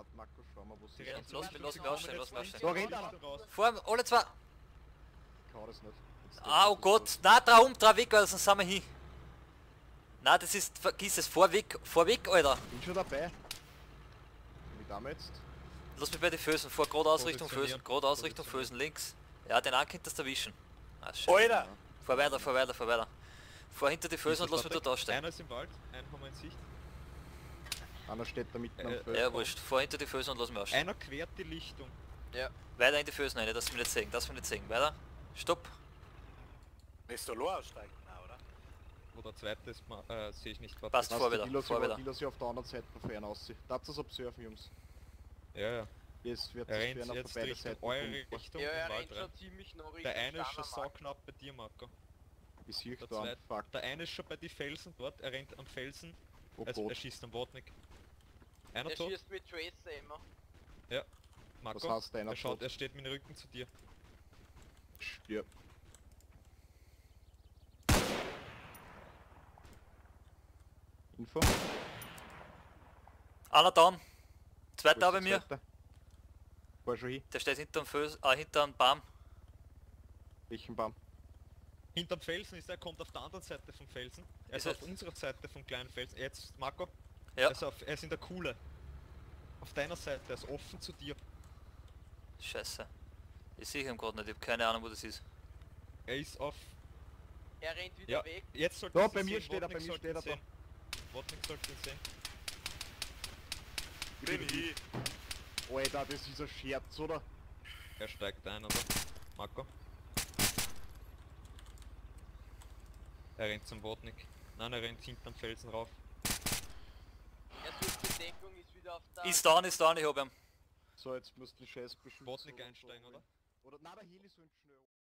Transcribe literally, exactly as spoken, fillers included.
Warte, Marco, schau mal, wo sie Ja, sind. lass mich, lass mich ausstellen, lass mich ausstellen. Da rennt einer. Vor, alle zwei! Ich hau das nicht. Jetzt Ah, oh das Gott! los. Nein, dreh um, dreh weg, also sind wir hin. Nein, das ist, vergiss es, vorweg, vorweg, Alter. Bin schon dabei. Wie damit jetzt? Lass mich bei den Fösen, vor geradeaus Richtung Positionieren. Fösen, geradeaus Richtung Fösen, links. Ja, den einen könntest du erwischen. Ah, shit. Alter! Fahr weiter, fahr weiter, fahr weiter. Fahr hinter die Fösen und lass mich dort aussteigen. Einer ist im Wald, einen haben wir in Sicht. Einer steht da mitten Äh, am Feld. Ja, wurscht, fahr hinter die Fösen und lass mich aussteigen. Einer quert die Lichtung. Weiter in die Fösen rein, dass wir nicht sehen, dass wir nicht sehen. Weiter. Stopp. Willst du Lohr aussteigen? Nein, oder? Wo der zweite ist, ma- äh, sehe ich nicht. Warte. Passt, vor Die wieder, Dilos vor über- wieder. Dilos hier auf der anderen Seite von vorne aussehen. Darf das observen, Jungs? Ja, ja. Jetzt wird Er das rennt Ferner jetzt von beiden Richtung Seiten eure kommen. Richtung Ja, im er Wald rennt rein. schon ziemlich noch Richtung Der eine ist schon Steiner Markt. sauknapp bei dir, Marco. Ich sehe Der, da, zweite, fuck. der eine ist schon bei die Felsen dort, er rennt am Felsen. Oh Also, er Gott. schießt am Wodnik. Einer Der tot? schießt mit Tracer immer. Marco, Was heißt einer er schaut, tot? er steht mit dem Rücken zu dir. Stirb. Info? Einer down. Wo Zweiter ist bei der mir. zweite? War schon hin. Der steht hinterm Fösen, ah, hinterm Baum. Welchen Baum? Hinterm Felsen ist er, kommt auf der anderen Seite vom Felsen. Er Ist ist, er- auf unserer Seite vom kleinen Felsen. Jetzt, Marco. Ja. Er, ist auf, er ist in der Kuhle. Auf deiner Seite, er ist offen zu dir. Scheiße. Ich sehe ihn gerade nicht, ich habe keine Ahnung wo das ist. Er ist auf... Er rennt wieder Ja, weg. jetzt sollte Da, bei mir steht er, bei mir steht er da. Wodnik sollte ihn sehen. Bin ich. Alter, das ist ein Scherz, oder? Er steigt ein, oder? Marco. Er rennt zum Wodnik. Nein, er rennt hinterm Felsen rauf. Er sucht die Deckung, ist wieder auf der... Ist down, ist down, ich hab ihn. So, jetzt musst du die scheiß beschützen. Wodnik oder einsteigen, so. oder? Oder, nein, der Heli soll schnell.